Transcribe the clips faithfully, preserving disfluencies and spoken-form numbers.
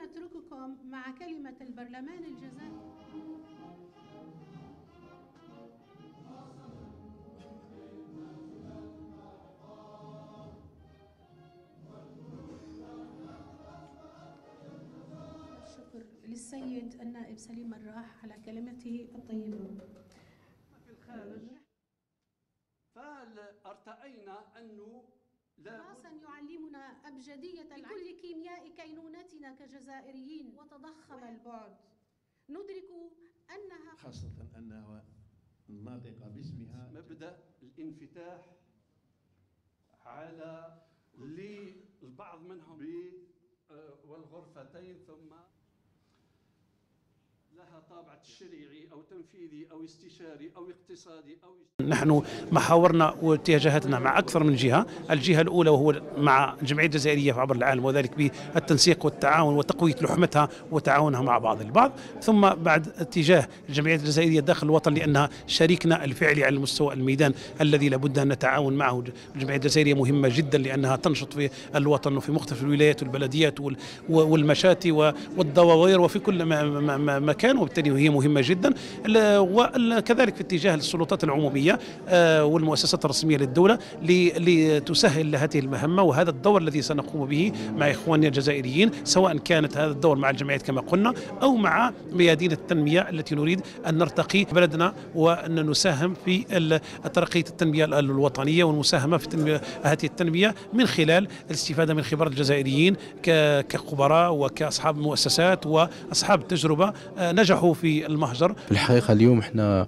نترككم مع كلمة البرلمان الجزائري. الشكر للسيد النائب سليم الراح على كلمته الطيبة. في الخارج فارتأينا أنه خاصا يعلمنا أبجدية كل كيمياء كينونتنا كجزائريين وتضخم البعد. ندرك أنها خاصة أنها ناطقة باسمها مبدأ الانفتاح على للبعض منهم والغرفتين، ثم لها طابع تشريعي أو تنفيذي أو استشاري أو اقتصادي أو نحن محاورنا واتجاهاتنا مع أكثر من جهة. الجهة الأولى وهو مع الجمعية الجزائرية عبر العالم، وذلك بالتنسيق والتعاون وتقوية لحمتها وتعاونها مع بعض البعض، ثم بعد اتجاه الجمعية الجزائرية داخل الوطن لأنها شريكنا الفعلي على مستوى الميدان الذي لابد أن نتعاون معه. الجمعية الجزائرية مهمة جدا لأنها تنشط في الوطن وفي مختلف الولايات والبلديات والمشاتي والدواوير وفي كل مكان، وبالتالي هي مهمة جدا. وكذلك في اتجاه السلطات العمومية والمؤسسات الرسمية للدولة لتسهل هذه المهمة، وهذا الدور الذي سنقوم به مع إخواننا الجزائريين، سواء كانت هذا الدور مع الجمعيات كما قلنا أو مع ميادين التنمية التي نريد أن نرتقي بلدنا وأن نساهم في ترقية التنمية الوطنية والمساهمة في هذه التنمية من خلال الاستفادة من خبرات الجزائريين كخبراء وكأصحاب مؤسسات وأصحاب تجربة نجحوا في المهجر. في الحقيقة اليوم احنا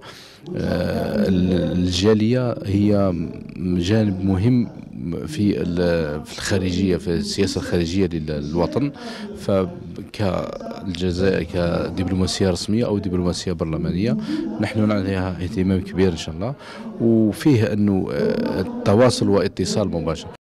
الجالية هي جانب مهم في في الخارجية، في السياسة الخارجية للوطن، فكالجزائر كدبلوماسية رسمية أو دبلوماسية برلمانية نحن نعطيها اهتمام كبير إن شاء الله، وفيه أنه التواصل واتصال مباشر.